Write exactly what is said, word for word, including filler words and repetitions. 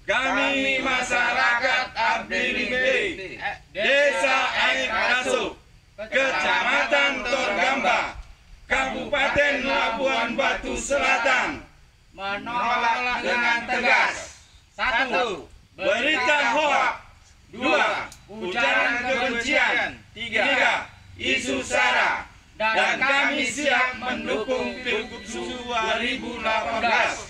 Kami masyarakat Abdi B, Desa Air Kasuk, Kecamatan Torgamba, Kabupaten Labuan Batu Selatan, menolak dengan tegas: satu, berita hoaks; dua, ujaran kebencian; tiga, isu sara. Dan kami siap mendukung Pilgub dua ribu delapan belas.